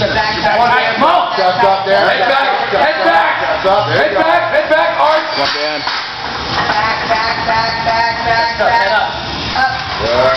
Chest up there. Head back. Head back. Chest up. There you go. Head back. Arch. Jump in. Back. Head up. Up. Good.